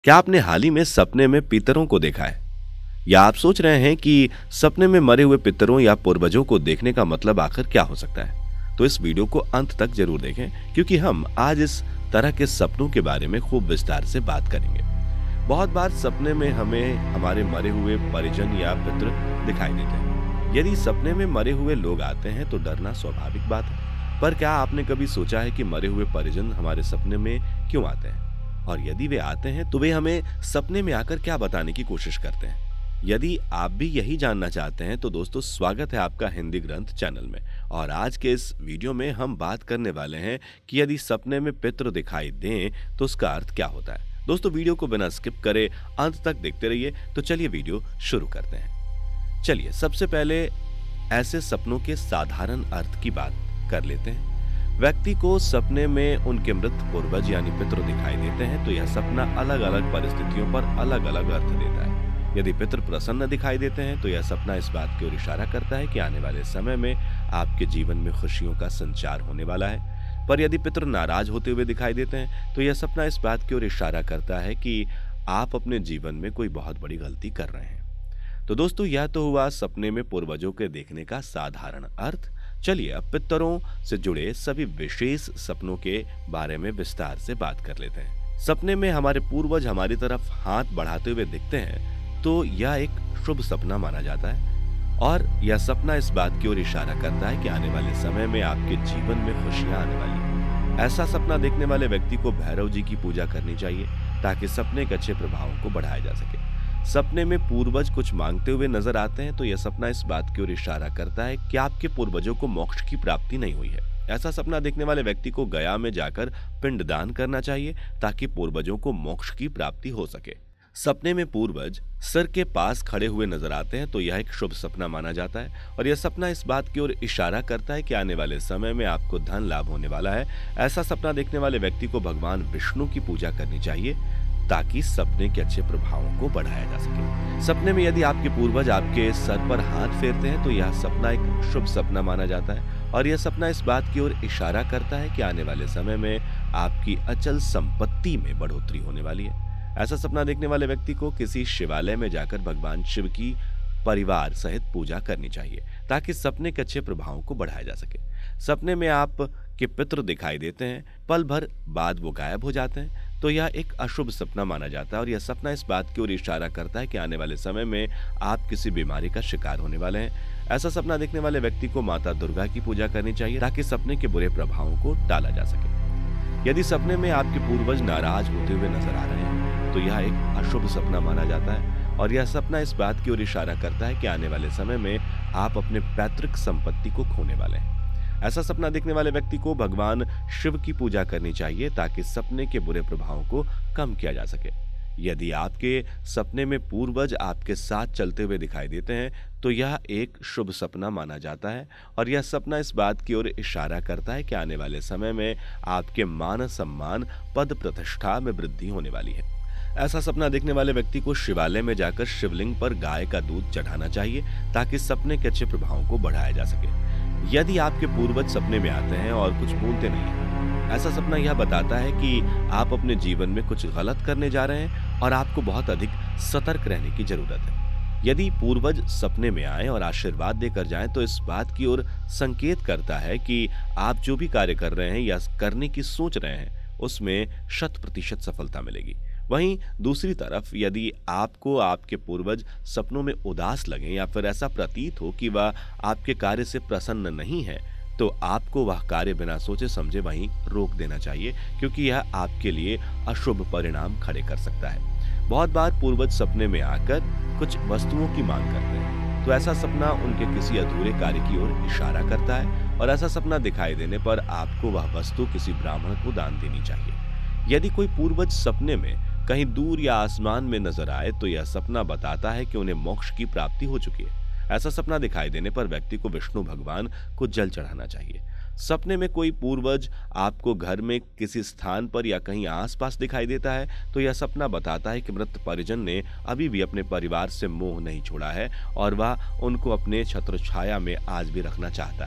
क्या आपने हाल ही में सपने में पितरों को देखा है? या आप सोच रहे हैं कि सपने में मरे हुए पितरों या पूर्वजों को देखने का मतलब आखिर क्या हो सकता है? तो इस वीडियो को अंत तक जरूर देखें, क्योंकि हम आज इस तरह के सपनों के बारे में खूब विस्तार से बात करेंगे। बहुत बार सपने में हमें हमारे मरे हुए परिजन या पितर दिखाई देते हैं। यदि सपने में मरे हुए लोग आते हैं तो डरना स्वाभाविक बात है, पर क्या आपने कभी सोचा है कि मरे हुए परिजन हमारे सपने में क्यों आते हैं? और यदि वे आते हैं तो वे हमें सपने में आकर क्या बताने की कोशिश करते हैं? यदि आप भी यही जानना चाहते हैं तो दोस्तों, स्वागत है आपका हिंदी ग्रंथ चैनल में। और आज के इस वीडियो में हम बात करने वाले हैं कि यदि सपने में पितृ दिखाई दें तो उसका अर्थ क्या होता है। दोस्तों, वीडियो को बिना स्किप करे अंत तक देखते रहिए। तो चलिए वीडियो शुरू करते हैं। चलिए सबसे पहले ऐसे सपनों के साधारण अर्थ की बात कर लेते हैं। व्यक्ति को सपने में उनके मृत पूर्वज यानी पितृ दिखाई देते हैं तो यह सपना अलग अलग परिस्थितियों पर अलग अलग अर्थ देता है। यदि पितृ प्रसन्न दिखाई देते हैं तो यह सपना इस बात की ओर इशारा करता है कि आने वाले समय में आपके जीवन में खुशियों का संचार होने वाला है। पर यदि पितृ नाराज होते हुए दिखाई देते हैं तो यह सपना इस बात की ओर इशारा करता है कि आप अपने जीवन में कोई बहुत बड़ी गलती कर रहे हैं। तो दोस्तों, यह तो हुआ सपने में पूर्वजों के देखने का साधारण अर्थ। चलिए अब पितरों से जुड़े सभी विशेष सपनों के बारे में विस्तार से बात कर लेते हैं। सपने में हमारे पूर्वज हमारी तरफ हाथ बढ़ाते हुए दिखते हैं तो यह एक शुभ सपना माना जाता है, और यह सपना इस बात की ओर इशारा करता है कि आने वाले समय में आपके जीवन में खुशियां आने वाली हैं। ऐसा सपना देखने वाले व्यक्ति को भैरव जी की पूजा करनी चाहिए ताकि सपने के अच्छे प्रभावों को बढ़ाया जा सके। सपने में पूर्वज कुछ मांगते हुए नजर आते हैं तो यह सपना इस बात की ओर इशारा करता है कि आपके पूर्वजों को मोक्ष की प्राप्ति नहीं हुई है। ऐसा सपना देखने वाले व्यक्ति को गया में जाकर पिंडदान करना चाहिए ताकि पूर्वजों को मोक्ष की प्राप्ति हो सके। सपने में पूर्वज सिर के पास खड़े हुए नजर आते हैं तो यह एक शुभ सपना माना जाता है, और यह सपना इस बात की ओर इशारा करता है कि आने वाले समय में आपको धन लाभ होने वाला है। ऐसा सपना देखने वाले व्यक्ति को भगवान विष्णु की पूजा करनी चाहिए ताकि सपने के अच्छे प्रभावों को बढ़ाया जा सके। सपने में यदि आपके पूर्वज आपके सर पर हाथ फेरते हैं तो यह सपना एक शुभ सपना माना जाता है, और यह सपना इस बात की ओर इशारा करता है कि आने वाले समय में आपकी अचल संपत्ति में बढ़ोतरी होने वाली है। ऐसा सपना देखने वाले व्यक्ति को किसी शिवालय में जाकर भगवान शिव की परिवार सहित पूजा करनी चाहिए ताकि सपने के अच्छे प्रभावों को बढ़ाया जा सके। सपने में आप के पितृ दिखाई देते हैं, पल भर बाद वो गायब हो जाते हैं तो यह एक अशुभ सपना माना जाता है, और यह सपना इस बात की ओर इशारा करता है कि आने वाले समय में आप किसी बीमारी का शिकार होने वाले हैं। ऐसा सपना देखने वाले व्यक्ति को माता दुर्गा की पूजा करनी चाहिए ताकि सपने के बुरे प्रभावों को टाला जा सके। यदि सपने में आपके पूर्वज नाराज होते हुए नजर आ रहे हैं तो यह एक अशुभ सपना माना जाता है, और यह सपना इस बात की ओर इशारा करता है कि आने वाले समय में आप अपने पैतृक संपत्ति को खोने वाले हैं। ऐसा सपना देखने वाले व्यक्ति को भगवान शिव की पूजा करनी चाहिए ताकि सपने के बुरे प्रभावों को कम किया जा सके। यदि आपके सपने में पूर्वज आपके साथ चलते हुए दिखाई देते हैं तो यह एक शुभ सपना माना जाता है, और यह सपना इस बात की ओर इशारा करता है कि आने वाले समय में आपके मान सम्मान पद प्रतिष्ठा में वृद्धि होने वाली है। ऐसा सपना देखने वाले व्यक्ति को शिवालय में जाकर शिवलिंग पर गाय का दूध चढ़ाना चाहिए ताकि सपने के अच्छे प्रभावों को बढ़ाया जा सके। यदि आपके पूर्वज सपने में आते हैं और कुछ बोलते नहीं हैं, ऐसा सपना यह बताता है कि आप अपने जीवन में कुछ गलत करने जा रहे हैं और आपको बहुत अधिक सतर्क रहने की जरूरत है। यदि पूर्वज सपने में आए और आशीर्वाद देकर जाएं तो इस बात की ओर संकेत करता है कि आप जो भी कार्य कर रहे हैं या करने की सोच रहे हैं उसमें 100% सफलता मिलेगी। वहीं दूसरी तरफ यदि आपको आपके पूर्वज सपनों में उदास लगें या फिर ऐसा प्रतीत हो कि वह आपके कार्य से प्रसन्न नहीं है तो आपको वह कार्य बिना सोचे समझे वहीं रोक देना चाहिए, क्योंकि यह आपके लिए अशुभ परिणाम खड़े कर सकता है। बहुत बार पूर्वज सपने में आकर कुछ वस्तुओं की मांग करते हैं तो ऐसा सपना उनके किसी अधूरे कार्य की ओर इशारा करता है, और ऐसा सपना दिखाई देने पर आपको वह वस्तु किसी ब्राह्मण को दान देनी चाहिए। यदि कोई पूर्वज सपने में कहीं दूर या आसमान में नजर आए तो यह सपना बताता है कि उन्हें मोक्ष की प्राप्ति हो चुकी है। ऐसा सपना दिखाई देने पर व्यक्ति को विष्णु भगवान को जल चढ़ाना चाहिए। सपने में कोई पूर्वज आपको घर में किसी स्थान पर या कहीं आसपास दिखाई देता है तो यह सपना बताता है कि मृत परिजन ने अभी भी अपने परिवार से मोह नहीं छोड़ा है और वह उनको अपने छत्र छाया में आज भी रखना चाहता है।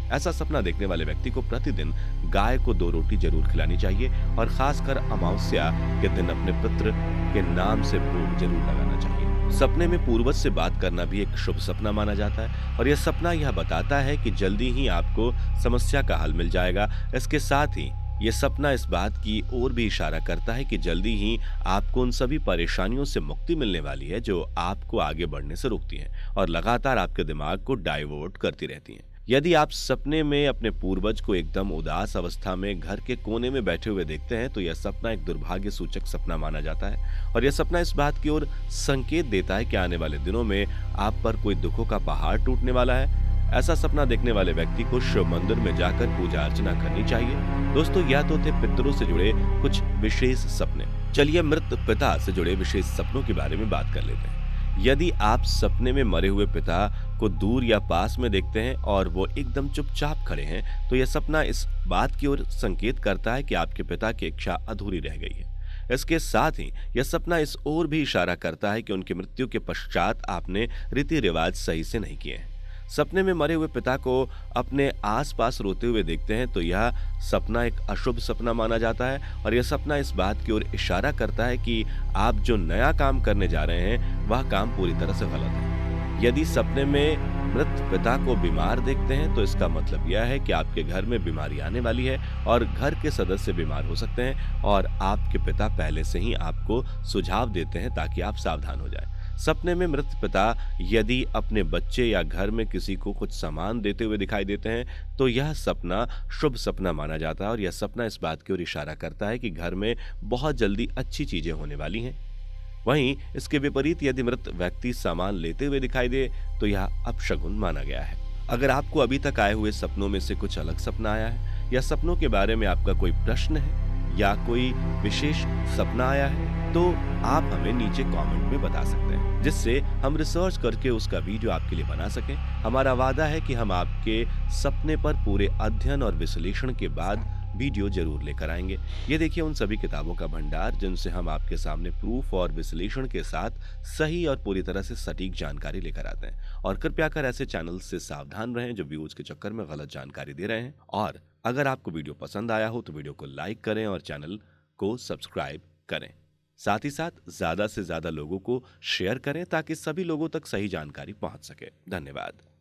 ऐसा सपना देखने वाले व्यक्ति को प्रतिदिन गाय को 2 रोटी जरूर खिलानी चाहिए और खासकर अमावस्या के दिन अपने पुत्र के नाम से भोग जरूर लगाना चाहिए। सपने में पूर्वज से बात करना भी एक शुभ सपना माना जाता है और यह सपना यह बताता है कि जल्दी ही आपको समस्या का हल मिल जाएगा। इसके साथ ही यह सपना इस बात की ओर भी इशारा करता है कि जल्दी ही आपको उन सभी परेशानियों से मुक्ति मिलने वाली है जो आपको आगे बढ़ने से रोकती हैं और लगातार आपके दिमाग को डाइवर्ट करती रहती हैं। यदि आप सपने में अपने पूर्वज को एकदम उदास अवस्था में घर के कोने में बैठे हुए देखते हैं तो यह सपना एक दुर्भाग्य सूचक सपना माना जाता है और यह सपना इस बात की ओर संकेत देता है कि आने वाले दिनों में आप पर कोई दुखों का पहाड़ टूटने वाला है। ऐसा सपना देखने वाले व्यक्ति को शिव मंदिर में जाकर पूजा अर्चना करनी चाहिए। दोस्तों, यह तो थे पितरों से जुड़े कुछ विशेष सपने। चलिए मृत पिता से जुड़े विशेष सपनों के बारे में बात कर लेते हैं। यदि आप सपने में मरे हुए पिता को दूर या पास में देखते हैं और वो एकदम चुपचाप खड़े हैं तो यह सपना इस बात की ओर संकेत करता है कि आपके पिता की इच्छा अधूरी रह गई है। इसके साथ ही यह सपना इस ओर भी इशारा करता है कि उनकी मृत्यु के पश्चात आपने रीति रिवाज सही से नहीं किए हैं। सपने में मरे हुए पिता को अपने आसपास रोते हुए देखते हैं तो यह सपना एक अशुभ सपना माना जाता है और यह सपना इस बात की ओर इशारा करता है कि आप जो नया काम करने जा रहे हैं वह काम पूरी तरह से गलत है। यदि सपने में मृत पिता को बीमार देखते हैं तो इसका मतलब यह है कि आपके घर में बीमारी आने वाली है और घर के सदस्य बीमार हो सकते हैं और आपके पिता पहले से ही आपको सुझाव देते हैं ताकि आप सावधान हो जाएं। सपने में मृत पिता यदि अपने बच्चे या घर में किसी को कुछ सामान देते हुए दिखाई देते हैं तो यह सपना शुभ सपना माना जाता है और यह सपना इस बात की ओर इशारा करता है कि घर में बहुत जल्दी अच्छी चीजें होने वाली हैं। वहीं इसके विपरीत यदि मृत व्यक्ति सामान लेते हुए दिखाई दे तो यह अपशगुन माना गया है। अगर आपको अभी तक आए हुए सपनों में से कुछ अलग सपना आया है या सपनों के बारे में आपका कोई प्रश्न है या कोई विशेष सपना आया है तो आप हमें नीचे कमेंट में बता सकते हैं जिससे हम रिसर्च करके उसका वीडियो आपके लिए बना सकें। हमारा वादा है कि हम आपके सपने पर पूरे अध्ययन और विश्लेषण के बाद वीडियो जरूर लेकर आएंगे। ये देखिए उन सभी किताबों का भंडार जिनसे हम आपके सामने प्रूफ और विश्लेषण के साथ सही और पूरी तरह से सटीक जानकारी लेकर आते हैं। और कृपया कर ऐसे चैनल से सावधान रहें जो व्यूज के चक्कर में गलत जानकारी दे रहे हैं। और अगर आपको वीडियो पसंद आया हो तो वीडियो को लाइक करें और चैनल को सब्सक्राइब करें। साथ ही साथ ज्यादा से ज्यादा लोगों को शेयर करें ताकि सभी लोगों तक सही जानकारी पहुंच सके। धन्यवाद।